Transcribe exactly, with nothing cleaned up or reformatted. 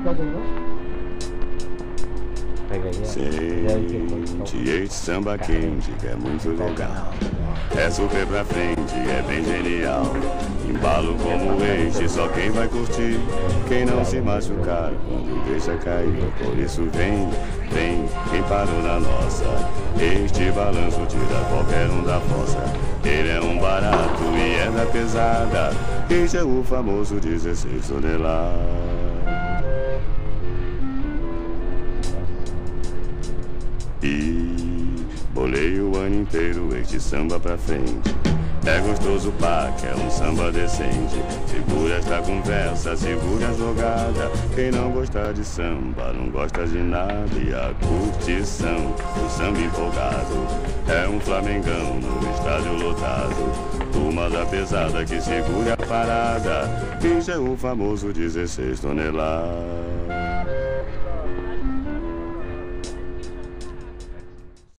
Sente este samba quente que é muito legal. É super pra frente, é bem genial. Embalo como este, só quem vai curtir. Quem não se machucar quando deixa cair. Por isso vem, vem, quem parou na nossa. Este balanço tira qualquer um da fossa. Ele é um barato e é da pesada. Este é o famoso dezesseis toneladas. E bolei o ano inteiro este samba pra frente. É gostoso pá, que é um samba decente. Segura esta conversa, segura a jogada. Quem não gosta de samba, não gosta de nada. E a curtição, o samba empolgado. É um flamengão no estádio lotado. Turma da pesada que segura a parada. Isso é o famoso dezesseis toneladas.